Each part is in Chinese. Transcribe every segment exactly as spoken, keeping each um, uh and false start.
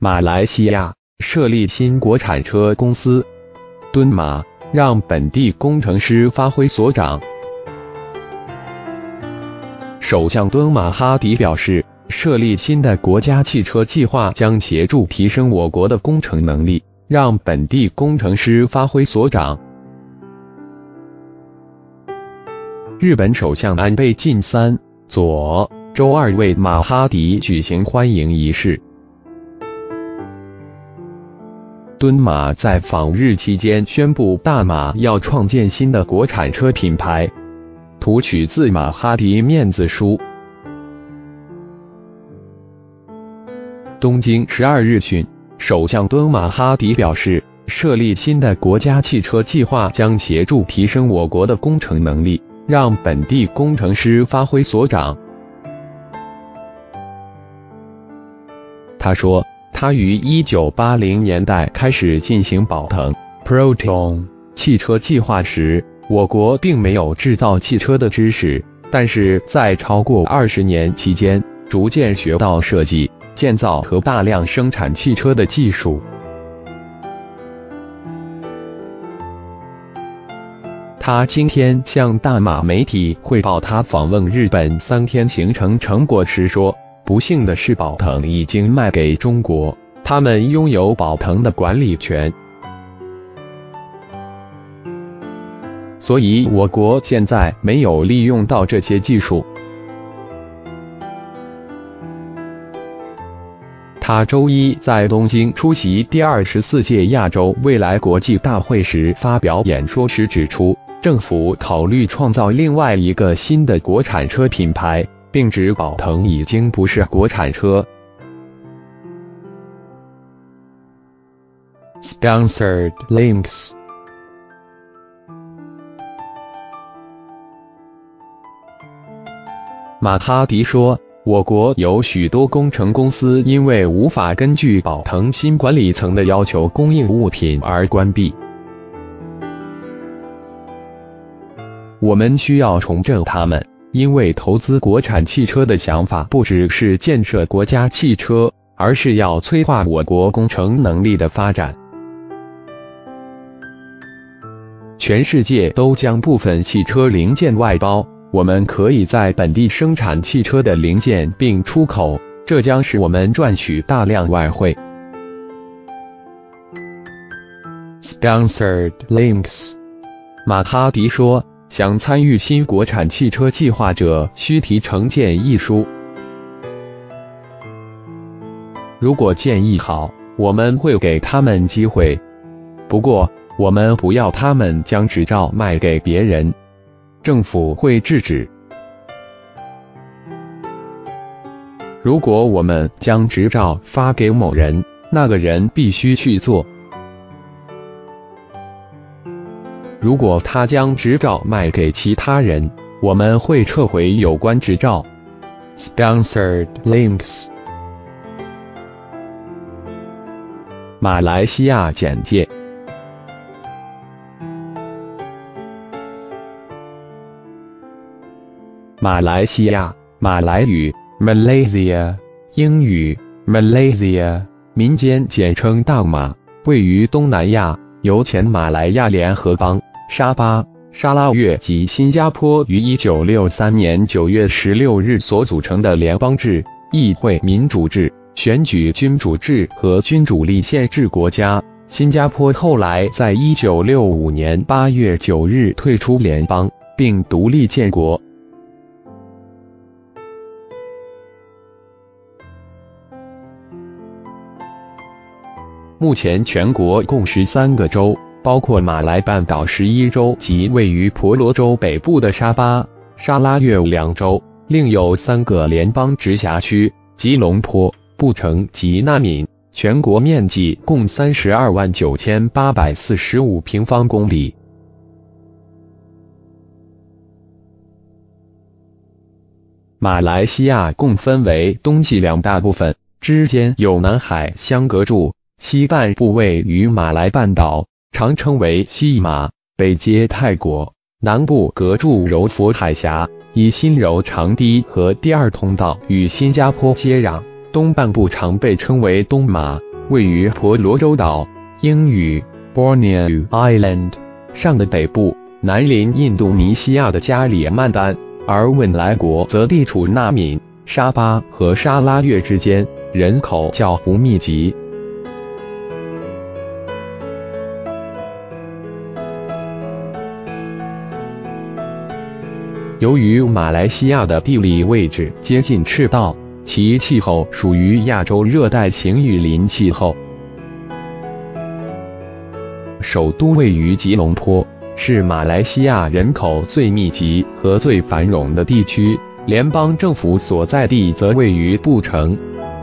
马来西亚设立新国产车公司，敦马让本地工程师发挥所长。首相敦马哈迪表示，设立新的国家汽车计划将协助提升我国的工程能力，让本地工程师发挥所长。日本首相安倍晋三佐周二为马哈迪举行欢迎仪式。敦马在访日期间宣布，大马要创建新的国产车品牌，图取自马哈迪面子书。东京十二日讯，首相敦马哈迪表示，设立新的国家汽车计划将协助提升我国的工程能力，让本地工程师发挥所长。他说，他于一九八零年代开始进行宝腾 Proton 汽车计划时，我国并没有制造汽车的知识，但是在超过二十年期间，逐渐学到设计、建造和大量生产汽车的技术。他今天向大马媒体汇报他访问日本三天行程成果时说，不幸的是宝腾已经卖给中国，他们拥有宝腾的管理权，所以我国现在没有利用到这些技术。他周一在东京出席第二十四届亚洲未来国际大会时发表演说时指出，政府考虑创造另外一个新的国产车品牌，并指宝腾已经不是国产车。Sponsored links。 马哈迪说，我国有许多工程公司因为无法根据宝腾新管理层的要求供应物品而关闭。我们需要重振他们，因为投资国产汽车的想法不只是建设国家汽车，而是要催化我国工程能力的发展。全世界都将部分汽车零件外包，我们可以在本地生产汽车的零件并出口，这将使我们赚取大量外汇。Sponsored links。 马哈迪说，想参与新国产汽车计划者需提呈建议书。如果建议好，我们会给他们机会。不过，我们不要他们将执照卖给别人，政府会制止。如果我们将执照发给某人，那个人必须去做。如果他将执照卖给其他人，我们会撤回有关执照。Sponsored links。 马来西亚简介。马来西亚，马来语 Malaysia， 英语 Malaysia， 民间简称大马，位于东南亚，由前马来亚联合邦、沙巴、沙拉越及新加坡于一九六三年九月十六日所组成的联邦制、议会民主制、选举君主制和君主立宪制国家。新加坡后来在一九六五年八月九日退出联邦，并独立建国。目前全国共十三个州，包括马来半岛十一州及位于婆罗洲北部的沙巴、沙拉越两州，另有三个联邦直辖区：吉隆坡、布城及纳敏。全国面积共三十二万九千八百四十五平方公里。马来西亚共分为东西两大部分，之间有南海相隔住。西半部位于马来半岛，常称为西马，北接泰国；南部隔住柔佛海峡，以新柔长堤和第二通道与新加坡接壤。东半部常被称为东马， 位于婆罗洲岛（英语 Borneo Island） 上的北部，南邻印度尼西亚的加里曼丹，而汶莱国则地处纳敏、沙巴和沙拉越之间，人口较不密集。由于马来西亚的地理位置接近赤道，其气候属于亚洲热带晴雨林气候。首都位于吉隆坡，是马来西亚人口最密集和最繁荣的地区，联邦政府所在地则位于布城。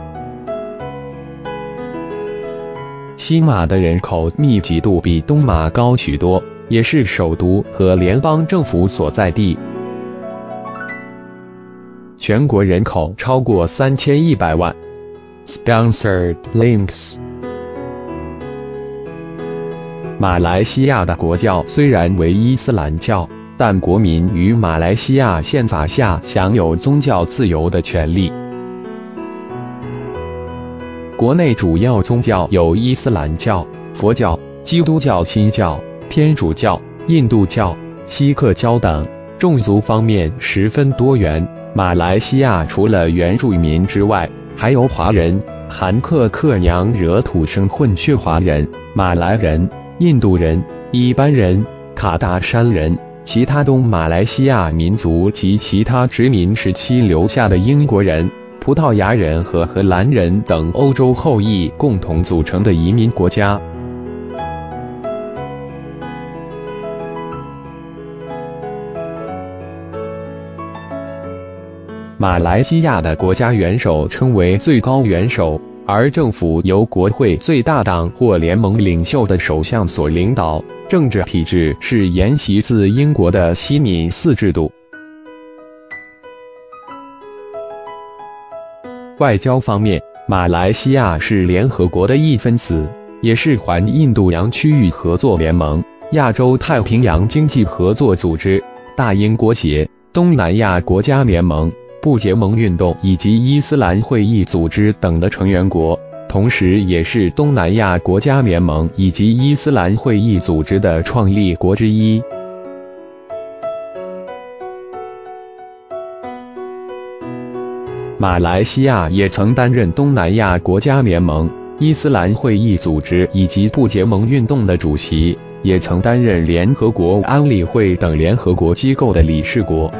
西马的人口密集度比东马高许多，也是首都和联邦政府所在地。全国人口超过三千一百万。Sponsored links。马来西亚的国教虽然为伊斯兰教，但国民于马来西亚宪法下享有宗教自由的权利。国内主要宗教有伊斯兰教、佛教、基督教、新教、天主教、印度教、锡克教等。种族方面十分多元。马来西亚除了原住民之外，还有华人、韩克克娘惹土生混血华人、马来人、印度人、一般人、卡达山人、其他东马来西亚民族及其他殖民时期留下的英国人、葡萄牙人和荷兰人等欧洲后裔共同组成的移民国家。马来西亚的国家元首称为最高元首，而政府由国会最大党或联盟领袖的首相所领导，政治体制是沿袭自英国的西敏寺制度。外交方面，马来西亚是联合国的一分子，也是环印度洋区域合作联盟、亚洲太平洋经济合作组织、大英国协、东南亚国家联盟、不结盟运动以及伊斯兰会议组织等的成员国，同时也是东南亚国家联盟以及伊斯兰会议组织的创立国之一。马来西亚也曾担任东南亚国家联盟、伊斯兰会议组织以及不结盟运动的主席，也曾担任联合国安理会等联合国机构的理事国。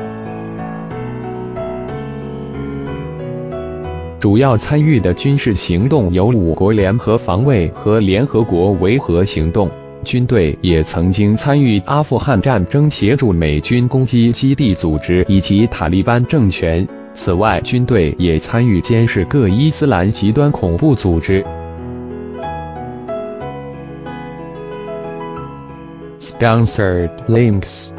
主要参与的军事行动有五国联合防卫和联合国维和行动，军队也曾经参与阿富汗战争，协助美军攻击基地组织以及塔利班政权。此外，军队也参与监视各伊斯兰极端恐怖组织。Sponsored links。